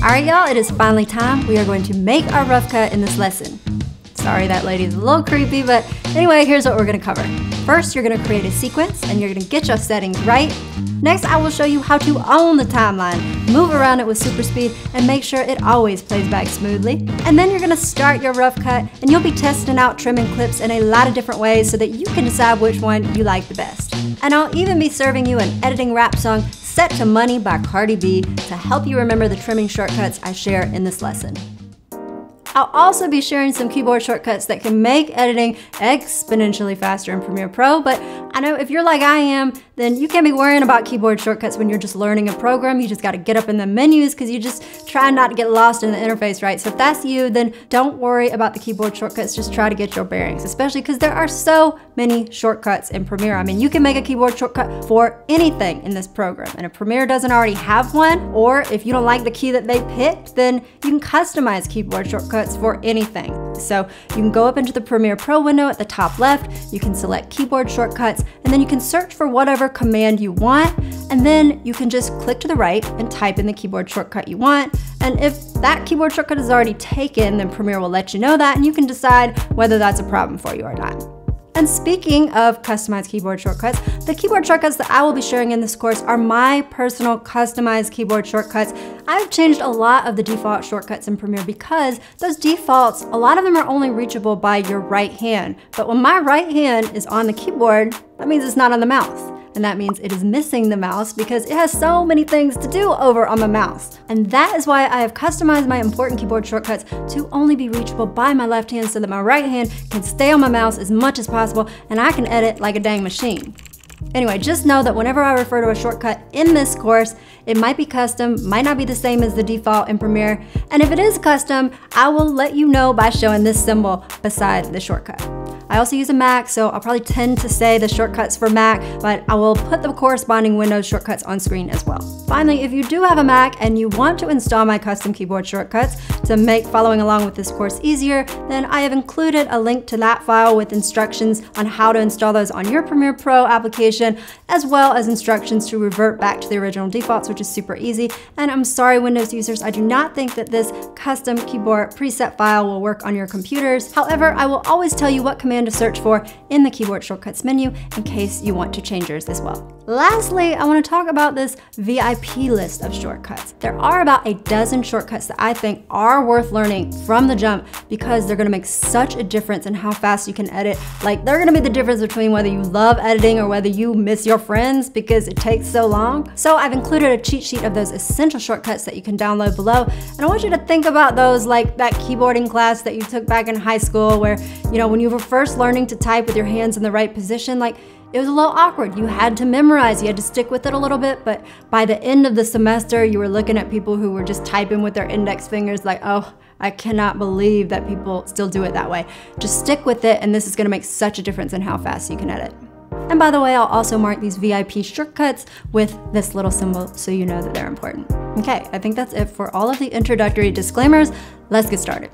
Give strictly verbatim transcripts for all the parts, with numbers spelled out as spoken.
All right, y'all, it is finally time. We are going to make our rough cut in this lesson. Sorry, that lady's a little creepy, but anyway, here's what we're gonna cover. First, you're gonna create a sequence and you're gonna get your settings right. Next, I will show you how to own the timeline, move around it with super speed, and make sure it always plays back smoothly. And then you're gonna start your rough cut and you'll be testing out trimming clips in a lot of different ways so that you can decide which one you like the best. And I'll even be serving you an editing rap song, Set to Money by Cardi B, to help you remember the trimming shortcuts I share in this lesson. I'll also be sharing some keyboard shortcuts that can make editing exponentially faster in Premiere Pro, but I know if you're like I am, then you can't be worrying about keyboard shortcuts when you're just learning a program. You just gotta get up in the menus because you just try not to get lost in the interface, right? So if that's you, then don't worry about the keyboard shortcuts, just try to get your bearings, especially because there are so many shortcuts in Premiere. I mean, you can make a keyboard shortcut for anything in this program, and if Premiere doesn't already have one, or if you don't like the key that they picked, then you can customize keyboard shortcuts for anything. So you can go up into the Premiere Pro window at the top left, you can select keyboard shortcuts, and then you can search for whatever command you want, and then you can just click to the right and type in the keyboard shortcut you want. And if that keyboard shortcut is already taken, then Premiere will let you know that, and you can decide whether that's a problem for you or not. And speaking of customized keyboard shortcuts, the keyboard shortcuts that I will be sharing in this course are my personal customized keyboard shortcuts. I've changed a lot of the default shortcuts in Premiere because those defaults, a lot of them are only reachable by your right hand. But when my right hand is on the keyboard, that means it's not on the mouse. And that means it is missing the mouse because it has so many things to do over on the mouse. And that is why I have customized my important keyboard shortcuts to only be reachable by my left hand so that my right hand can stay on my mouse as much as possible and I can edit like a dang machine. Anyway, just know that whenever I refer to a shortcut in this course, it might be custom, might not be the same as the default in Premiere. And if it is custom, I will let you know by showing this symbol beside the shortcut. I also use a Mac, so I'll probably tend to say the shortcuts for Mac, but I will put the corresponding Windows shortcuts on screen as well. Finally, if you do have a Mac and you want to install my custom keyboard shortcuts to make following along with this course easier, then I have included a link to that file with instructions on how to install those on your Premiere Pro application, as well as instructions to revert back to the original defaults, which is super easy. And I'm sorry, Windows users, I do not think that this custom keyboard preset file will work on your computers. However, I will always tell you what command to search for in the keyboard shortcuts menu in case you want to change yours as well. Lastly, I want to talk about this V I P list of shortcuts. There are about a dozen shortcuts that I think are worth learning from the jump because they're going to make such a difference in how fast you can edit. Like, they're going to be the difference between whether you love editing or whether you miss your friends because it takes so long. So I've included a cheat sheet of those essential shortcuts that you can download below. And I want you to think about those like that keyboarding class that you took back in high school where, you know, when you were first learning to type with your hands in the right position, like, it was a little awkward. You had to memorize, you had to stick with it a little bit, but by the end of the semester, you were looking at people who were just typing with their index fingers like, oh, I cannot believe that people still do it that way. Just stick with it, and this is gonna make such a difference in how fast you can edit. And by the way, I'll also mark these V I P shortcuts with this little symbol so you know that they're important. Okay, I think that's it for all of the introductory disclaimers. Let's get started.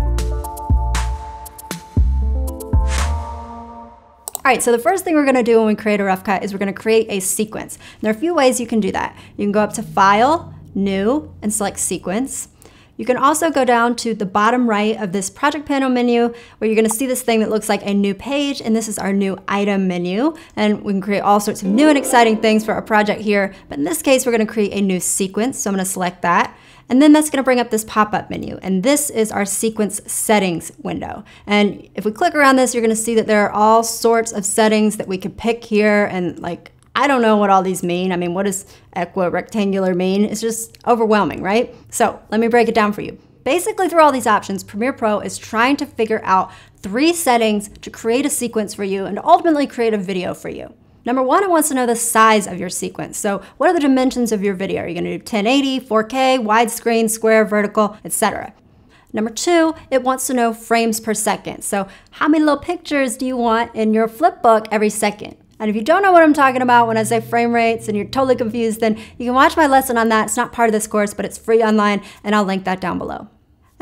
All right, so the first thing we're gonna do when we create a rough cut is we're gonna create a sequence. And there are a few ways you can do that. You can go up to File, New, and select Sequence. You can also go down to the bottom right of this project panel menu where you're gonna see this thing that looks like a new page, and this is our new item menu. And we can create all sorts of new and exciting things for our project here. But in this case, we're gonna create a new sequence. So I'm gonna select that. And then that's gonna bring up this pop-up menu. And this is our sequence settings window. And if we click around this, you're gonna see that there are all sorts of settings that we could pick here. And like, I don't know what all these mean. I mean, what does equi-rectangular mean? It's just overwhelming, right? So let me break it down for you. Basically, through all these options, Premiere Pro is trying to figure out three settings to create a sequence for you and ultimately create a video for you. Number one, it wants to know the size of your sequence. So what are the dimensions of your video? Are you gonna do ten eighty, four K, widescreen, square, vertical, et cetera? Number two, it wants to know frames per second. So how many little pictures do you want in your flipbook every second? And if you don't know what I'm talking about when I say frame rates and you're totally confused, then you can watch my lesson on that. It's not part of this course, but it's free online, and I'll link that down below.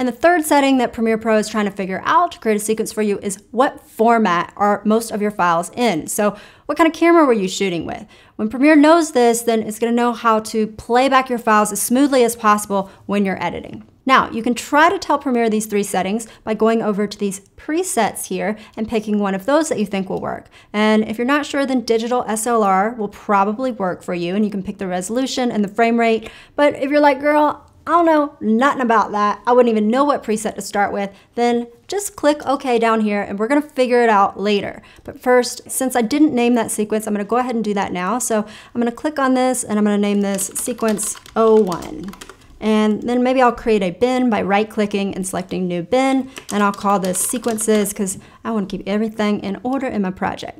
And the third setting that Premiere Pro is trying to figure out to create a sequence for you is what format are most of your files in. So what kind of camera were you shooting with? When Premiere knows this, then it's gonna know how to play back your files as smoothly as possible when you're editing. Now, you can try to tell Premiere these three settings by going over to these presets here and picking one of those that you think will work. And if you're not sure, then digital S L R will probably work for you, and you can pick the resolution and the frame rate. But if you're like, girl, I don't know nothing about that, I wouldn't even know what preset to start with, then just click OK down here and we're gonna figure it out later. But first, since I didn't name that sequence, I'm gonna go ahead and do that now. So I'm gonna click on this and I'm gonna name this sequence oh one. And then maybe I'll create a bin by right-clicking and selecting New Bin, and I'll call this Sequences because I want to keep everything in order in my project.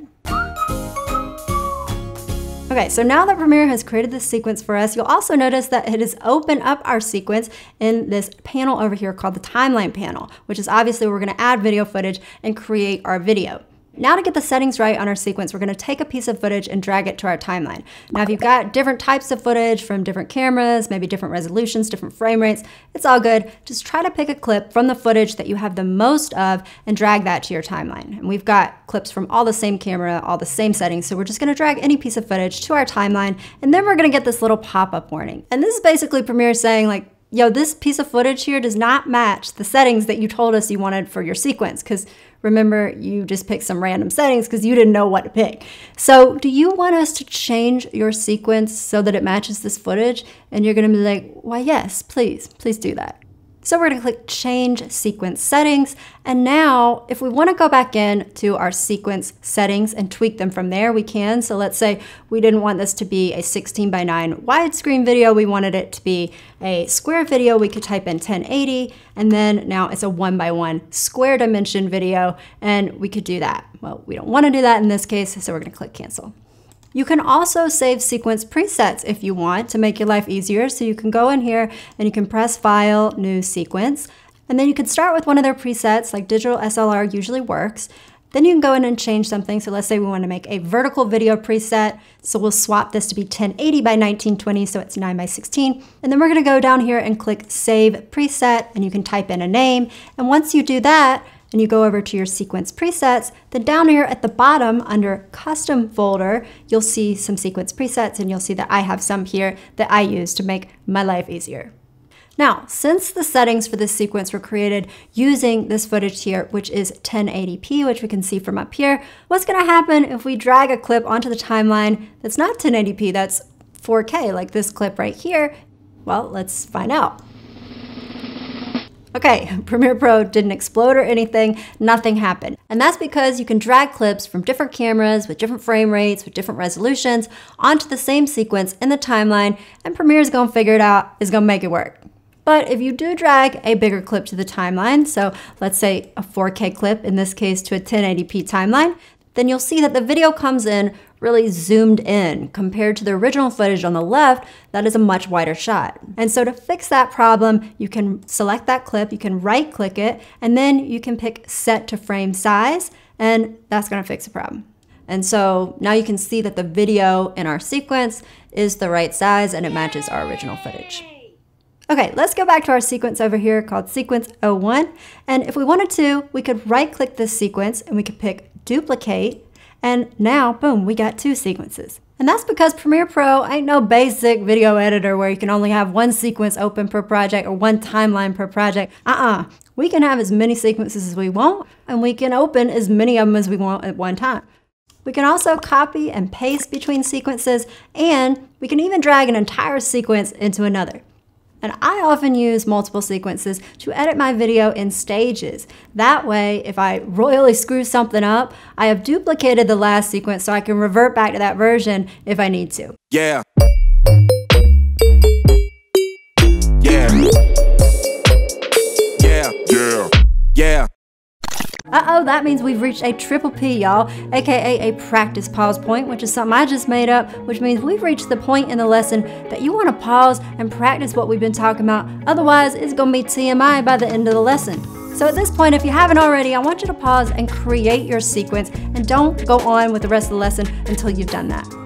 Okay, so now that Premiere has created this sequence for us, you'll also notice that it has opened up our sequence in this panel over here called the Timeline panel, which is obviously where we're going to add video footage and create our video. Now to get the settings right on our sequence, we're gonna take a piece of footage and drag it to our timeline. Now if you've got different types of footage from different cameras, maybe different resolutions, different frame rates, it's all good. Just try to pick a clip from the footage that you have the most of and drag that to your timeline. And we've got clips from all the same camera, all the same settings, so we're just gonna drag any piece of footage to our timeline, and then we're gonna get this little pop-up warning. And this is basically Premiere saying like, yo, this piece of footage here does not match the settings that you told us you wanted for your sequence, because remember, you just picked some random settings because you didn't know what to pick. So do you want us to change your sequence so that it matches this footage? And you're gonna be like, why yes, please, please do that. So we're gonna click Change Sequence Settings. And now, if we wanna go back in to our sequence settings and tweak them from there, we can. So let's say we didn't want this to be a sixteen by nine widescreen video, we wanted it to be a square video, we could type in ten eighty, and then now it's a one by one square dimension video, and we could do that. Well, we don't wanna do that in this case, so we're gonna click Cancel. You can also save sequence presets if you want to make your life easier. So you can go in here and you can press File, New Sequence, and then you can start with one of their presets like digital S L R usually works. Then you can go in and change something. So let's say we want to make a vertical video preset. So we'll swap this to be ten eighty by nineteen twenty, so it's nine by sixteen. And then we're gonna go down here and click Save Preset, and you can type in a name. And once you do that, and you go over to your sequence presets, then down here at the bottom under custom folder, you'll see some sequence presets, and you'll see that I have some here that I use to make my life easier. Now, since the settings for this sequence were created using this footage here, which is ten eighty p, which we can see from up here, what's gonna happen if we drag a clip onto the timeline that's not ten eighty p, that's four K, like this clip right here? Well, let's find out. Okay, Premiere Pro didn't explode or anything, nothing happened. And that's because you can drag clips from different cameras with different frame rates, with different resolutions onto the same sequence in the timeline, and Premiere is gonna figure it out, is gonna make it work. But if you do drag a bigger clip to the timeline, so let's say a four K clip, in this case to a ten eighty p timeline, then you'll see that the video comes in really zoomed in compared to the original footage on the left. That is a much wider shot. And so to fix that problem, you can select that clip, you can right click it, and then you can pick Set to Frame Size, and that's gonna fix the problem. And so now you can see that the video in our sequence is the right size and it matches our original footage. Okay, let's go back to our sequence over here called Sequence oh one. And if we wanted to, we could right click this sequence and we could pick Duplicate. And now, boom, we got two sequences. And that's because Premiere Pro ain't no basic video editor where you can only have one sequence open per project or one timeline per project. Uh-uh. We can have as many sequences as we want, and we can open as many of them as we want at one time. We can also copy and paste between sequences, and we can even drag an entire sequence into another. And I often use multiple sequences to edit my video in stages. That way, if I royally screw something up, I have duplicated the last sequence so I can revert back to that version if I need to. Yeah. Yeah. Yeah. Yeah. Yeah. Uh-oh, that means we've reached a triple P, y'all, aka a practice pause point, which is something I just made up, which means we've reached the point in the lesson that you want to pause and practice what we've been talking about. Otherwise, it's going to be T M I by the end of the lesson. So at this point, if you haven't already, I want you to pause and create your sequence, and don't go on with the rest of the lesson until you've done that.